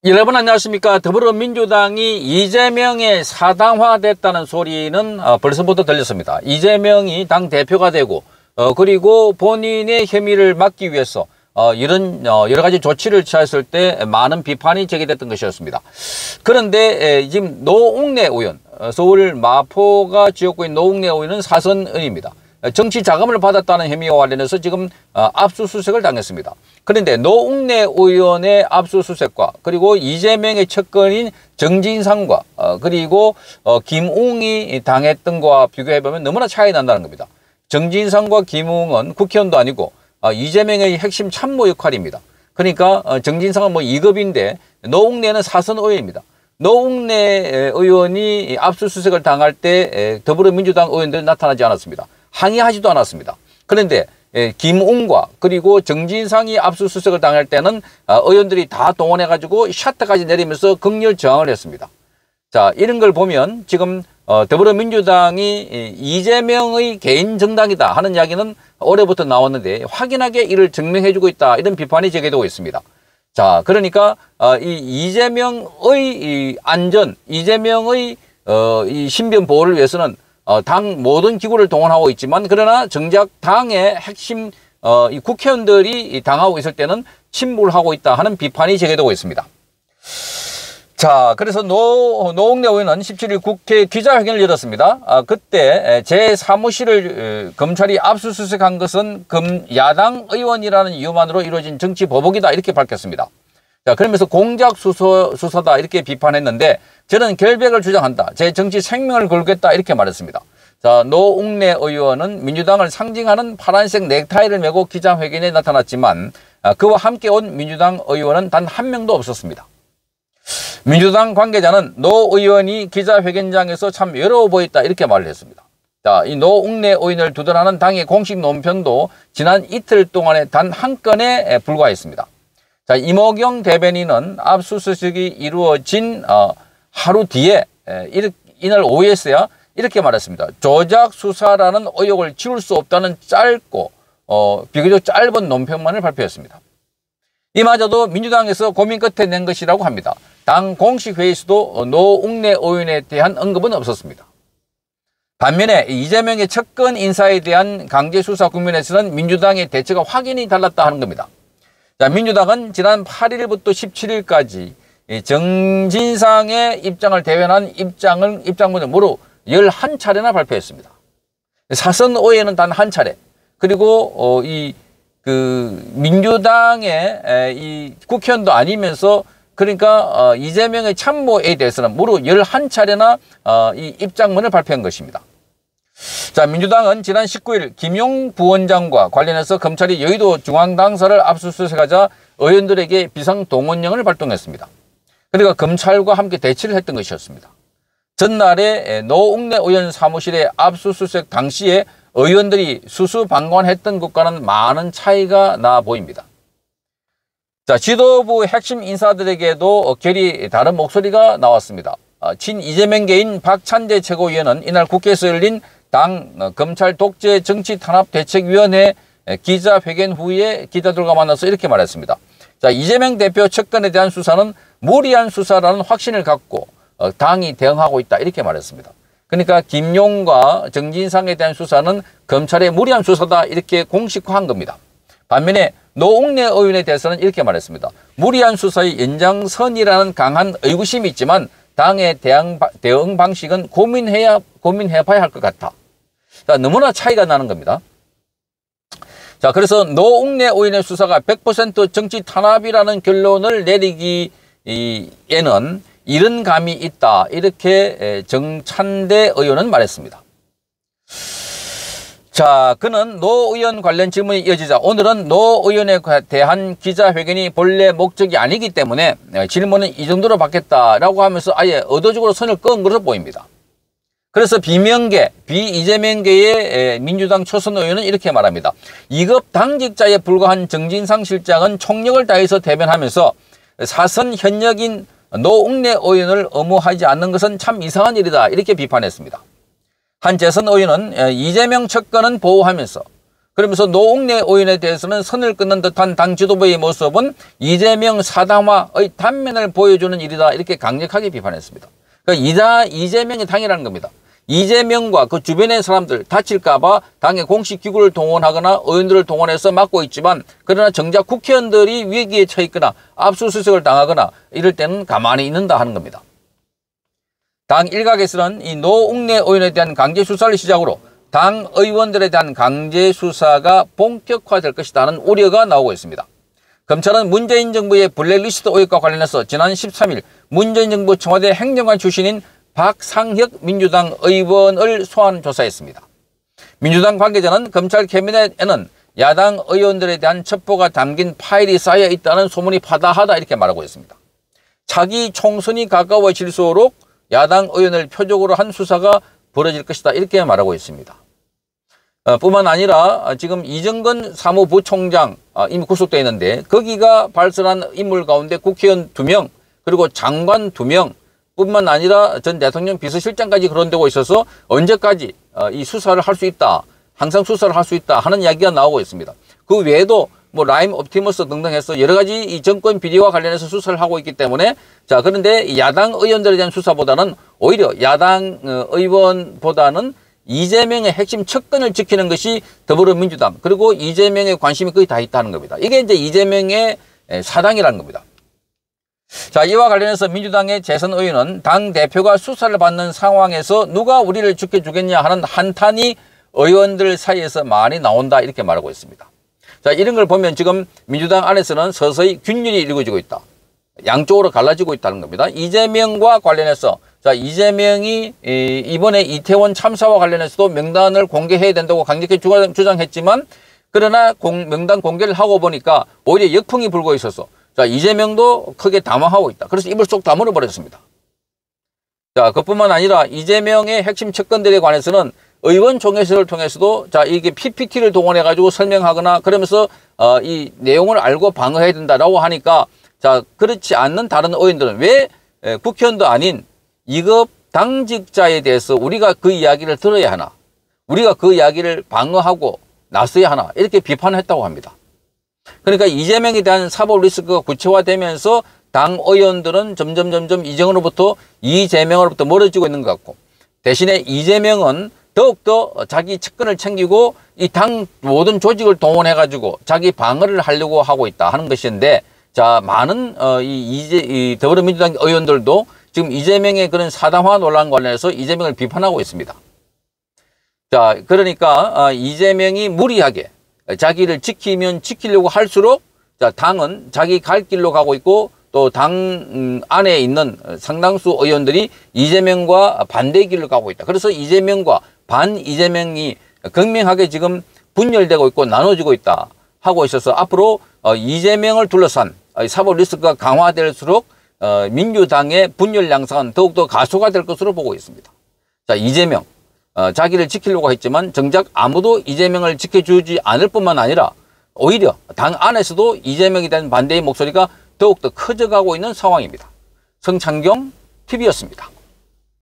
여러분 안녕하십니까. 더불어민주당이 이재명의 사당화됐다는 소리는 벌써부터 들렸습니다. 이재명이 당대표가 되고 그리고 본인의 혐의를 막기 위해서 이런 여러 가지 조치를 취했을 때 많은 비판이 제기됐던 것이었습니다. 그런데 지금 노웅래 의원, 서울 마포가 지역구인 노웅래 의원은 사선 의원입니다. 정치 자금을 받았다는 혐의와 관련해서 지금 압수수색을 당했습니다. 그런데 노웅래 의원의 압수수색과 그리고 이재명의 측근인 정진상과 그리고 김웅이 당했던 것과 비교해보면 너무나 차이 난다는 겁니다. 정진상과 김웅은 국회의원도 아니고 이재명의 핵심 참모 역할입니다. 그러니까 정진상은 뭐 2급인데 노웅래는 사선 의원입니다. 노웅래 의원이 압수수색을 당할 때 더불어민주당 의원들이 나타나지 않았습니다. 항의하지도 않았습니다. 그런데 김웅과 그리고 정진상이 압수수색을 당할 때는 의원들이 다 동원해가지고 샤터까지 내리면서 극렬 저항을 했습니다. 자, 이런 걸 보면 지금 더불어민주당이 이재명의 개인 정당이다 하는 이야기는 올해부터 나왔는데 확연하게 이를 증명해주고 있다 이런 비판이 제기되고 있습니다. 자, 그러니까 이 이재명의 안전, 이재명의 이 신변 보호를 위해서는 당 모든 기구를 동원하고 있지만 그러나 정작 당의 핵심 이 국회의원들이 당하고 있을 때는 침묵을 하고 있다 하는 비판이 제기되고 있습니다. 자, 그래서 노웅래 의원은 17일 국회 기자회견을 열었습니다. 그때 제 사무실을 검찰이 압수수색한 것은 야당 의원이라는 이유만으로 이루어진 정치 보복이다 이렇게 밝혔습니다. 자, 그러면서 공작 수사다 이렇게 비판했는데 저는 결백을 주장한다. 제 정치 생명을 걸겠다 이렇게 말했습니다. 자, 노웅래 의원은 민주당을 상징하는 파란색 넥타이를 메고 기자회견에 나타났지만 그와 함께 온 민주당 의원은 단 한 명도 없었습니다. 민주당 관계자는 노 의원이 기자회견장에서 참 외로워 보였다 이렇게 말을 했습니다. 자, 이 노웅래 의원을 두둔하는 당의 공식 논평도 지난 이틀 동안에 단 한 건에 불과했습니다. 자, 이모경 대변인은 압수수색이 이루어진 하루 뒤에 이날 오후에서야 이렇게 말했습니다. 조작 수사라는 의혹을 지울 수 없다는 짧고 비교적 짧은 논평만을 발표했습니다. 이마저도 민주당에서 고민 끝에 낸 것이라고 합니다. 당 공식 회의에서도 노웅래 의원에 대한 언급은 없었습니다. 반면에 이재명의 측근 인사에 대한 강제 수사 국면에서는 민주당의 대처가 확연히 달랐다 하는 겁니다. 자, 민주당은 지난 8일부터 17일까지 정진상의 입장을 대변한 입장문을 무려 11차례나 발표했습니다. 사선 의회는 단 한 차례. 그리고 민주당의 이 국회의원도 아니면서 그러니까 이재명의 참모에 대해서는 무려 11차례나 이 입장문을 발표한 것입니다. 자, 민주당은 지난 19일 김용 부원장과 관련해서 검찰이 여의도 중앙당사를 압수수색하자 의원들에게 비상동원령을 발동했습니다. 그러니까 검찰과 함께 대치를 했던 것이었습니다. 전날에 노웅래 의원 사무실의 압수수색 당시에 의원들이 수수방관했던 것과는 많은 차이가 나 보입니다. 자, 지도부 핵심 인사들에게도 결이 다른 목소리가 나왔습니다. 친 이재명계인 박찬대 최고위원은 이날 국회에서 열린 당 검찰 독재 정치 탄압 대책위원회 기자회견 후에 기자들과 만나서 이렇게 말했습니다. 자, 이재명 대표 측근에 대한 수사는 무리한 수사라는 확신을 갖고 당이 대응하고 있다 이렇게 말했습니다. 그러니까 김용과 정진상에 대한 수사는 검찰의 무리한 수사다 이렇게 공식화한 겁니다. 반면에 노웅래 의원에 대해서는 이렇게 말했습니다. 무리한 수사의 연장선이라는 강한 의구심이 있지만 당의 대응 방식은 고민해봐야 할 것 같아. 자, 너무나 차이가 나는 겁니다. 자, 그래서 노웅래 의원의 수사가 100% 정치 탄압이라는 결론을 내리기에는 이런 감이 있다. 이렇게 정찬대 의원은 말했습니다. 자, 그는 노 의원 관련 질문이 이어지자 오늘은 노 의원에 대한 기자회견이 본래 목적이 아니기 때문에 질문은 이 정도로 받겠다라고 하면서 아예 의도적으로 선을 그은 것으로 보입니다. 그래서 비이재명계의 민주당 초선 의원은 이렇게 말합니다. 2급 당직자에 불과한 정진상 실장은 총력을 다해서 대변하면서 사선 현역인 노웅래 의원을 엄호하지 않는 것은 참 이상한 일이다. 이렇게 비판했습니다. 한 재선 의원은 이재명 측근은 보호하면서 그러면서 노웅래 의원에 대해서는 선을 끊는 듯한 당 지도부의 모습은 이재명 사당화의 단면을 보여주는 일이다. 이렇게 강력하게 비판했습니다. 그러니까 이재명이 당이라는 겁니다. 이재명과 그 주변의 사람들 다칠까봐 당의 공식 기구를 동원하거나 의원들을 동원해서 막고 있지만 그러나 정작 국회의원들이 위기에 처해 있거나 압수수색을 당하거나 이럴 때는 가만히 있는다 하는 겁니다. 당 일각에서는 이 노웅래 의원에 대한 강제 수사를 시작으로 당 의원들에 대한 강제 수사가 본격화될 것이라는 우려가 나오고 있습니다. 검찰은 문재인 정부의 블랙리스트 의혹과 관련해서 지난 13일 문재인 정부 청와대 행정관 출신인 박상혁 민주당 의원을 소환 조사했습니다. 민주당 관계자는 검찰 캐비넷에는 야당 의원들에 대한 첩보가 담긴 파일이 쌓여 있다는 소문이 파다하다 이렇게 말하고 있습니다. 차기 총선이 가까워질수록 야당 의원을 표적으로 한 수사가 벌어질 것이다 이렇게 말하고 있습니다. 뿐만 아니라 지금 이정건 사무부총장 이미 구속되어 있는데 거기가 발설한 인물 가운데 국회의원 2명 그리고 장관 2명 뿐만 아니라 전 대통령 비서실장까지 거론되고 있어서 언제까지 이 수사를 할 수 있다. 항상 수사를 할 수 있다 하는 이야기가 나오고 있습니다. 그 외에도 뭐 라임 옵티머스 등등 해서 여러 가지 이 정권 비리와 관련해서 수사를 하고 있기 때문에 자 그런데 야당 의원들에 대한 수사보다는 오히려 야당 의원보다는 이재명의 핵심 척근을 지키는 것이 더불어민주당 그리고 이재명의 관심이 거의 다 있다는 겁니다. 이게 이제 이재명의 사당이라는 겁니다. 자, 이와 관련해서 민주당의 재선 의원은 당 대표가 수사를 받는 상황에서 누가 우리를 지켜주겠냐 하는 한탄이 의원들 사이에서 많이 나온다 이렇게 말하고 있습니다. 자, 이런 걸 보면 지금 민주당 안에서는 서서히 균열이 이루어지고 있다. 양쪽으로 갈라지고 있다는 겁니다. 이재명과 관련해서 자, 이재명이 이번에 이태원 참사와 관련해서도 명단을 공개해야 된다고 강력히 주장했지만 그러나 명단 공개를 하고 보니까 오히려 역풍이 불고 있어서 자, 이재명도 크게 당황하고 있다. 그래서 입을 쏙 다물어 버렸습니다. 자, 그뿐만 아니라 이재명의 핵심 척근들에 관해서는 의원총회를 통해서도 자, 이게 PPT를 동원해 가지고 설명하거나 그러면서 이 내용을 알고 방어해야 된다라고 하니까 자, 그렇지 않는 다른 의원들은 왜 국회의원도 아닌 2급 당직자에 대해서 우리가 그 이야기를 들어야 하나? 우리가 그 이야기를 방어하고 나서야 하나? 이렇게 비판했다고 합니다. 그러니까 이재명에 대한 사법 리스크가 구체화되면서 당 의원들은 점점 이재명으로부터 멀어지고 있는 것 같고 대신에 이재명은 더욱더 자기 측근을 챙기고 이 당 모든 조직을 동원해 가지고 자기 방어를 하려고 하고 있다 하는 것인데 자, 많은 이 더불어민주당 의원들도 지금 이재명의 그런 사당화 논란 관련해서 이재명을 비판하고 있습니다. 자, 그러니까 이재명이 무리하게 자기를 지키면 지키려고 할수록 자, 당은 자기 갈 길로 가고 있고 또 당 안에 있는 상당수 의원들이 이재명과 반대의 길로 가고 있다. 그래서 이재명과 반 이재명이 극명하게 지금 분열되고 있고 나눠지고 있다 하고 있어서 앞으로 이재명을 둘러싼 사법 리스크가 강화될수록 민주당의 분열 양상은 더욱더 가속화될 것으로 보고 있습니다. 자, 이재명 자기를 지키려고 했지만 정작 아무도 이재명을 지켜주지 않을 뿐만 아니라 오히려 당 안에서도 이재명에 대한 반대의 목소리가 더욱더 커져가고 있는 상황입니다. 성창경 TV였습니다.